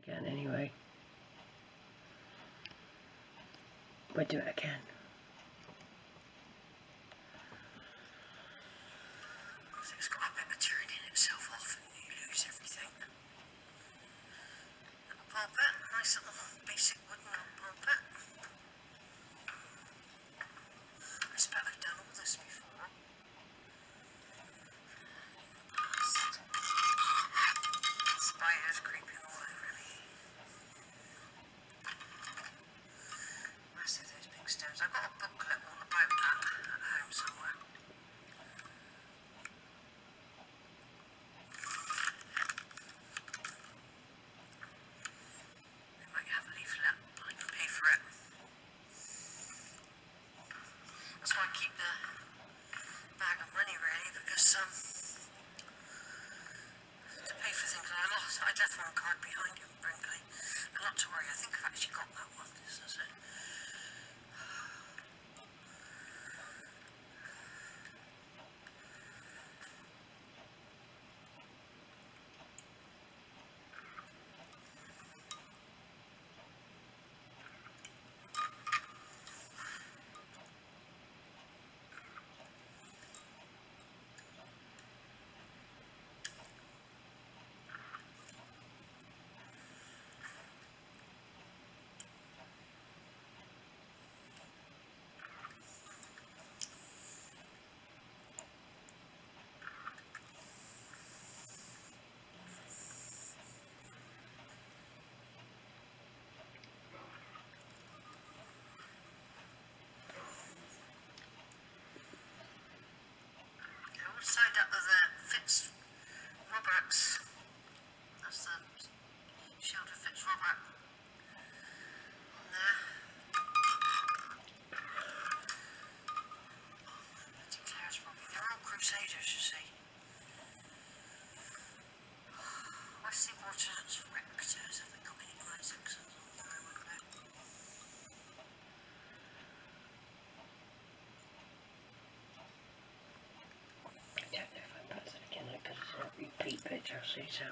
again anyway. We'll do it again. So it's got a bit of turning itself off and you lose everything. Little pulpit, nice little basic wooden pulpit. I expect I've done all this before. Spiders creeping all over me. Massive, those big stones. I've got a booklet all about that at home somewhere. They might have a leaflet, but I can pay for it. That's why I keep the bag of money really, because to pay for things I left one card behind you, Brinkley. And not to worry, I think I've actually got that one. This is it. Signed up with Fitz Roberts. That's the Sheila Fitz Robert on there. Declares probably. They're all crusaders, you see. Westley Waterless rectors. Have they got any Isaacsons on there? I wonder. I don't know if I put that again because it's a repeat picture, see, so.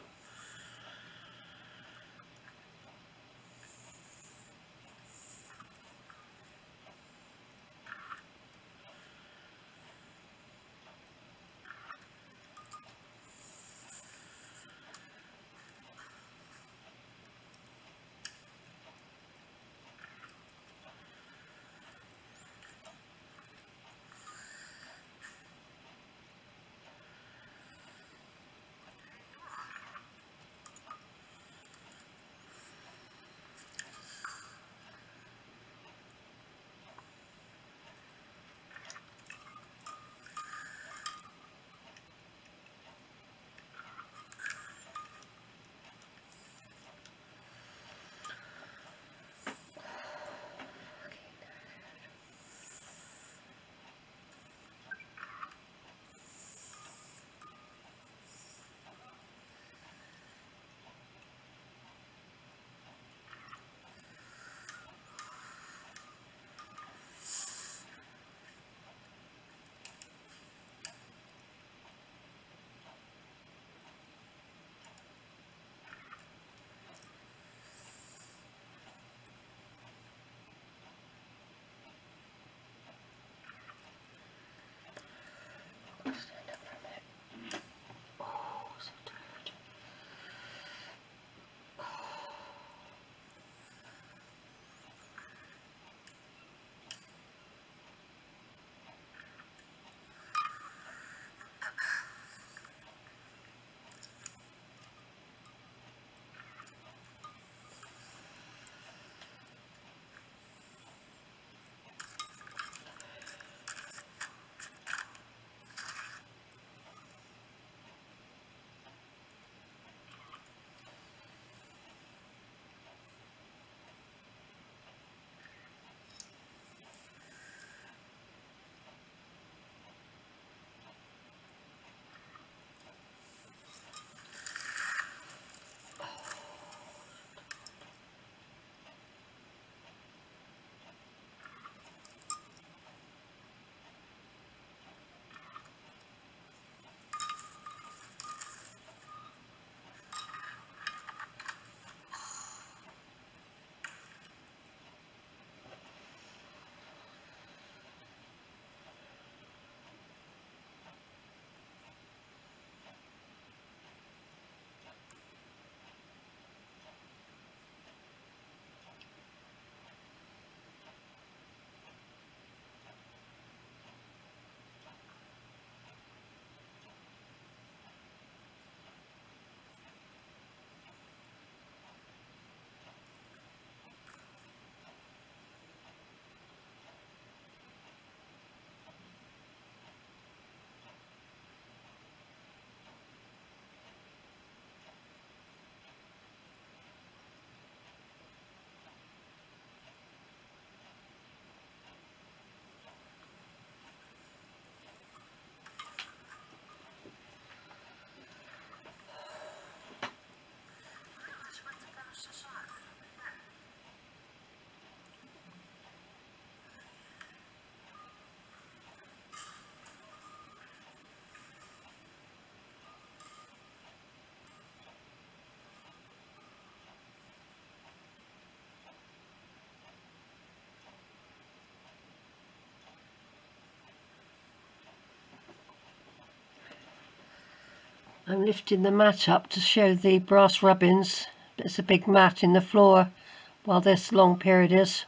I'm lifting the mat up to show the brass rubbings. There's a big mat in the floor while this long period is.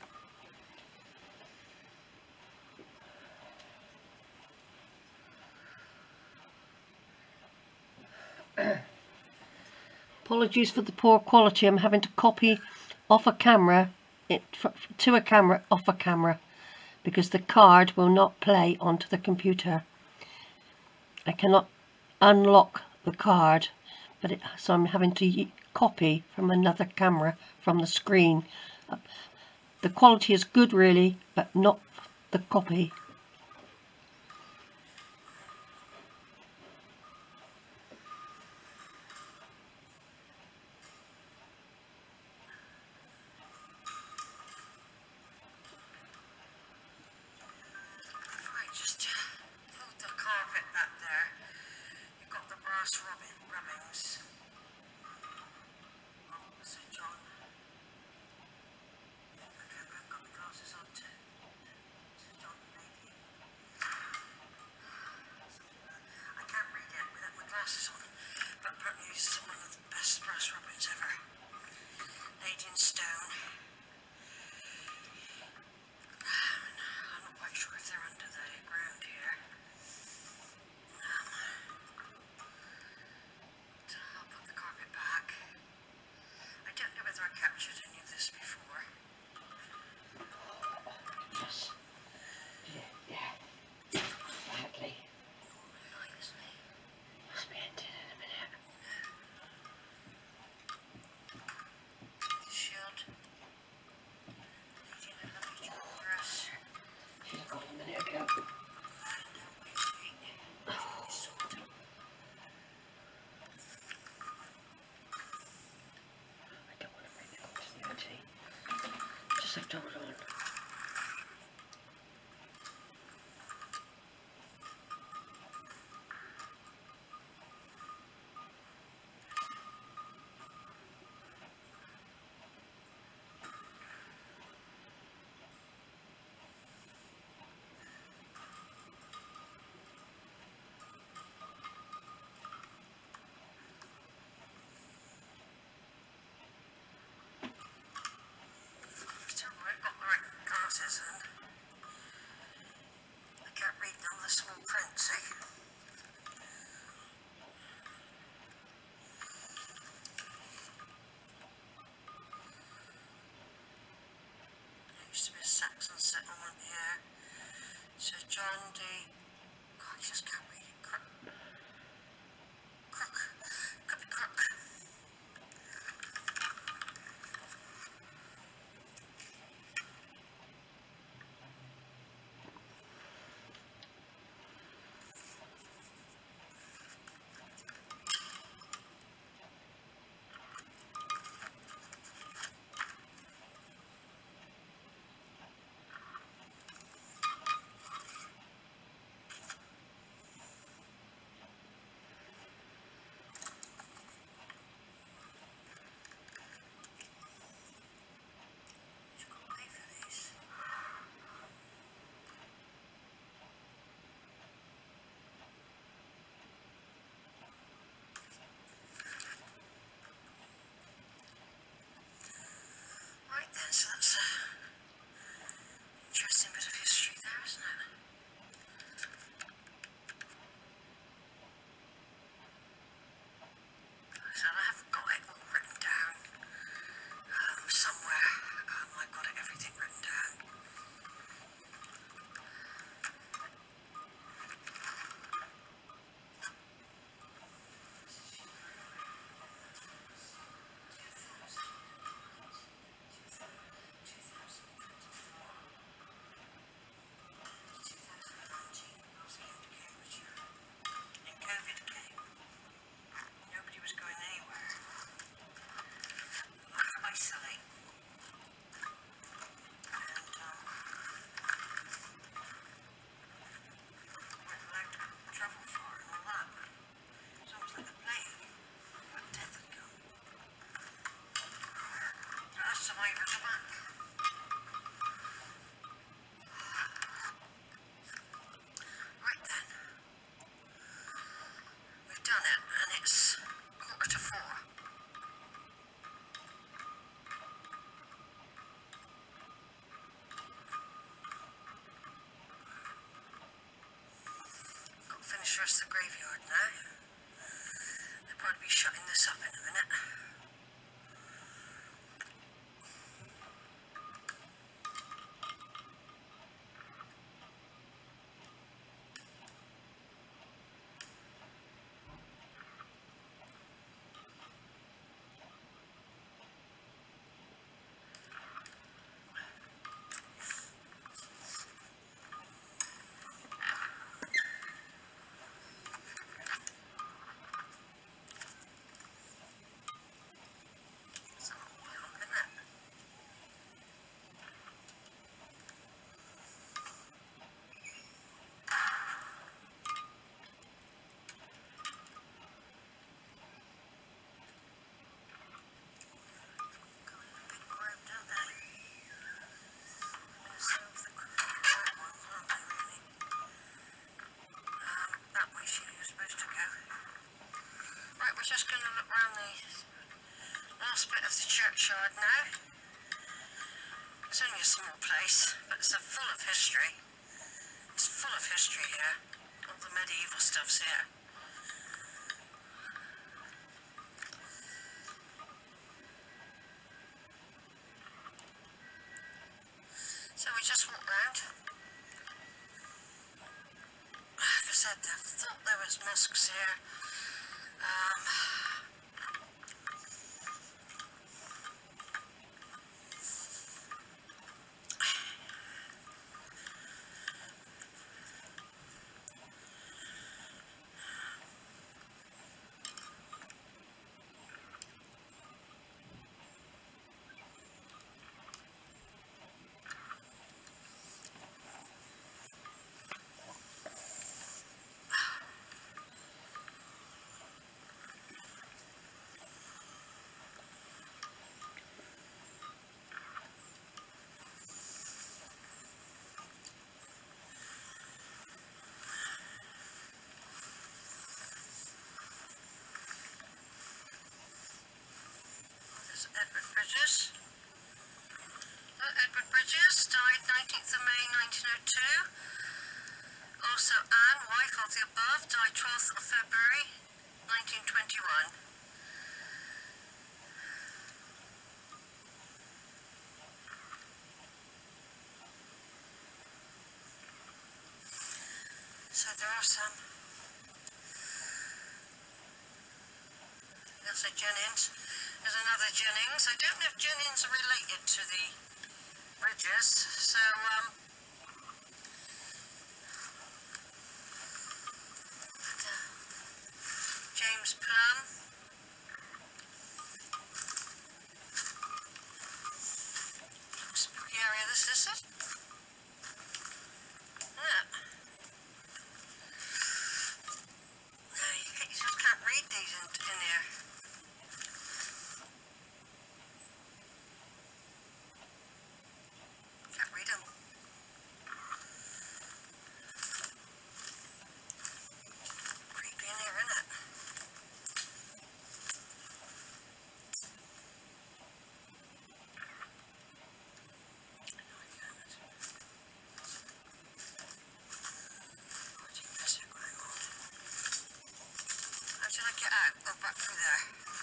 Apologies for the poor quality. I'm having to copy off a camera, to a camera, off a camera, because the card will not play onto the computer. I cannot unlock the card, so I'm having to copy from another camera from the screen. The quality is good really, but not the copy. Just hold the carpet back there. You've got the brass rubbings. Oh, so John. Okay, I've got my glasses on too. So John, maybe. I can't read it without my glasses on. But apparently it's one of the best brass rubbings ever. Made in stone. I'm not quite sure if they're under the ground here. I'll put the carpet back. I don't know whether I captured any of this before. Yes. Yeah. Sadly. Norman Knight, isn't he? Must be ended in a minute. The shield. Leading a lovely dress. Should have got it a minute ago. And a sword. I don't want to break the continuity. Just have to hold on. So we've got the right rest of the graveyard now. They'll probably be shutting this up in a minute. Just going to look around the last bit of the churchyard now. It's only a small place, but it's full of history. It's full of history here. All the medieval stuff's here. So we just walked round. Like I said, I thought there was mosques here. Edward Bridges. Edward Bridges died 19th of May 1902. Also Anne, wife of the above, died 12th of February 1921. So there are some. There's a Jennings. There's another Jennings. I don't know if Jennings are related to the Bridges, so James Plum. Spooky area this is. Yeah. No, you just can't read these in here. Back through there.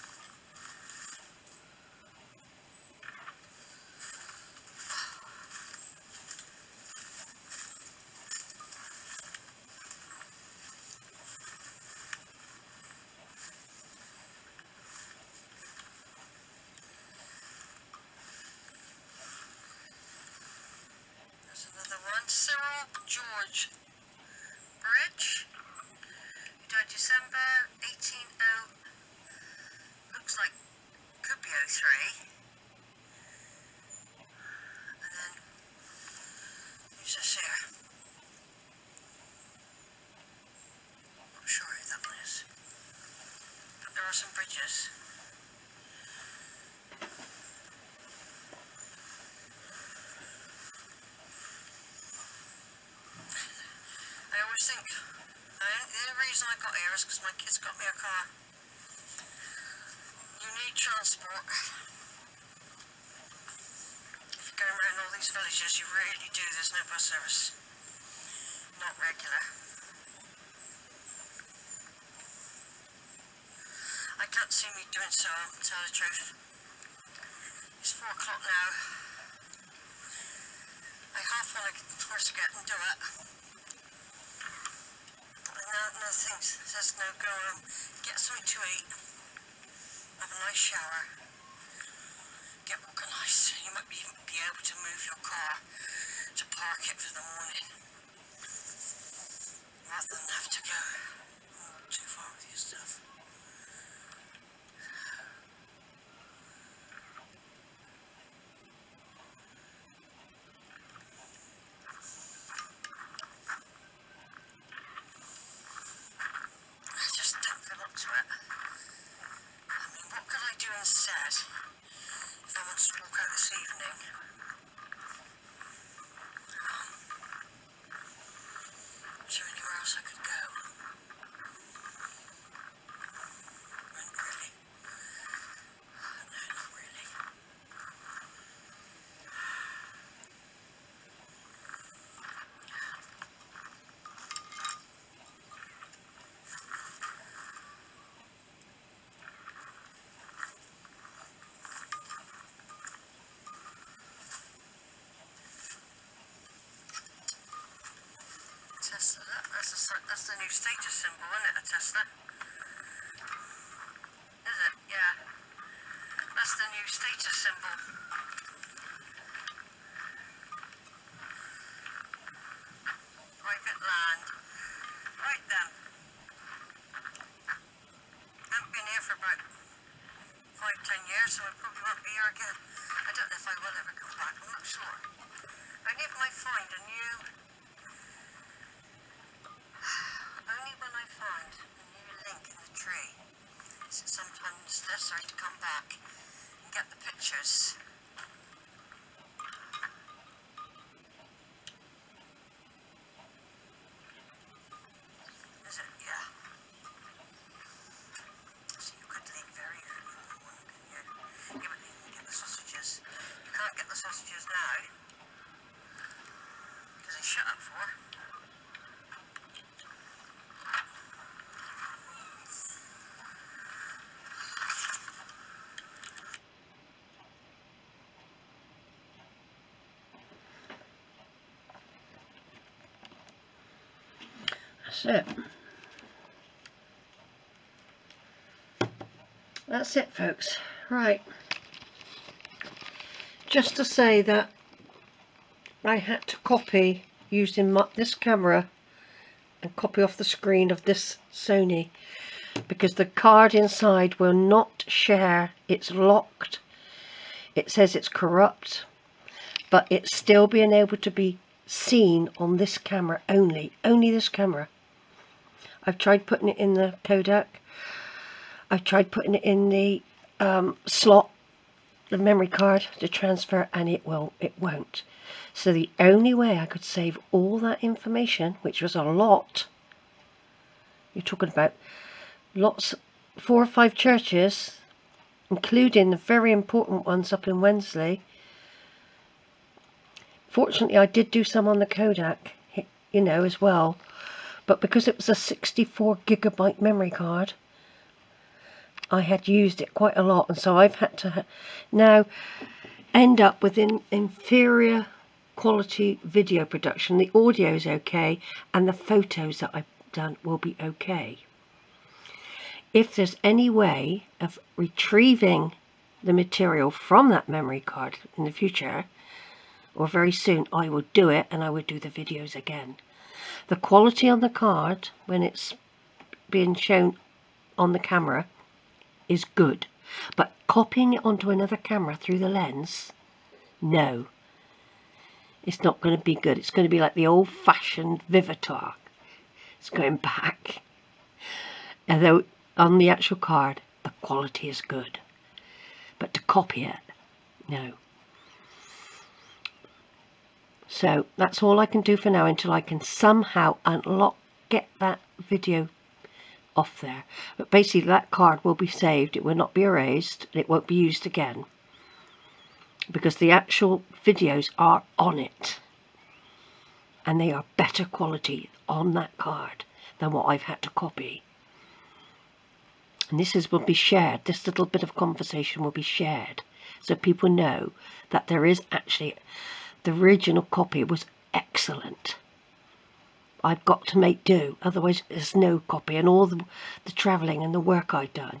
There's another one. Cyril George Bridge. He died December 1800. Looks like could be 03. And then who's this here? Not sure who that one is. But there are some bridges. I always think the only reason I got here is because my kids got me a car. You need transport. If you're going around all these villages, you really do. There's no bus service. Not regular. can't see me doing so, to tell the truth. It's 4 o'clock now. I half want to force to get and do it. And now no things says no, go home, get something to eat, have a nice shower, get organised. You might even be able to move your car to park it for the morning, rather than have to go too far with your stuff. I just don't feel up to it. I mean, what could I do instead if I want to walk out this evening? Is there anywhere else I could go? Not really. No, not really. Tesla, that's the new status symbol, isn't it, a Tesla? Is it? Yeah. That's the new status symbol. Private land. Right then. Haven't been here for about 5-10 years, so I probably won't be here again. I don't know if I will ever come back, I'm not sure. Only if I find a new... Only when I find a new link in the tree is it sometimes necessary to come back and get the pictures. Is it? Yeah. So you could leave very early in the morning, couldn't you? Yeah, but you can get the sausages. You can't get the sausages now because they shut at 4. That's it. That's it, folks. Right. Just to say that I had to copy using this camera and copy off the screen of this Sony because the card inside will not share. It's locked. It says it's corrupt, but it's still being able to be seen on this camera only this camera. I've tried putting it in the Kodak. I've tried putting it in the slot, the memory card to transfer, and it won't. So the only way I could save all that information, which was a lot, you're talking about lots, 4 or 5 churches, including the very important ones up in Westley. Fortunately, I did do some on the Kodak, you know, as well. But because it was a 64GB memory card, I had used it quite a lot, and so I've had to now end up with an inferior quality video production. The audio is okay, and the photos that I've done will be okay. If there's any way of retrieving the material from that memory card in the future, or very soon, I will do it, and I will do the videos again. The quality on the card, when it's being shown on the camera, is good. But copying it onto another camera through the lens, no. It's not going to be good. It's going to be like the old-fashioned Vivitar. It's going back. Although on the actual card, the quality is good. But to copy it, no. So that's all I can do for now until I can somehow get that video off there. But basically that card will be saved. It will not be erased. It won't be used again. Because the actual videos are on it. And they are better quality on that card than what I've had to copy. And will be shared. This little bit of conversation will be shared, so people know that there is actually, the original copy was excellent. I've got to make do, otherwise there's no copy, and all the travelling and the work I've done.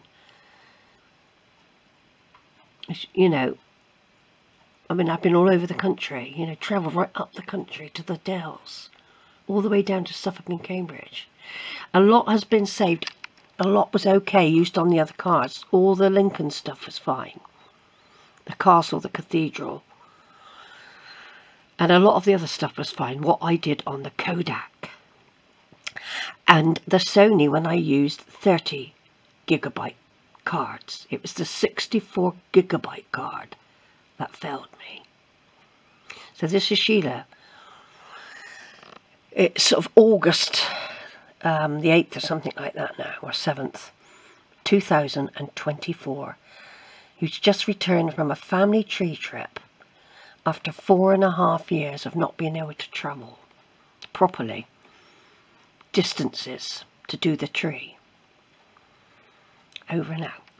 You know, I mean, I've been all over the country, you know, travelled right up the country to the Dells, all the way down to Suffolk and Cambridge. A lot has been saved. A lot was okay used on the other cards. All the Lincoln stuff was fine. The castle, the cathedral. And a lot of the other stuff was fine. What I did on the Kodak. And the Sony, when I used 30 gigabyte cards. It was the 64 gigabyte card that failed me. So this is Sheila. It's sort of August the 8th or something like that now, or 7th, 2024, who's just returned from a family tree trip after 4.5 years of not being able to travel properly, distances to do the tree. Over and out.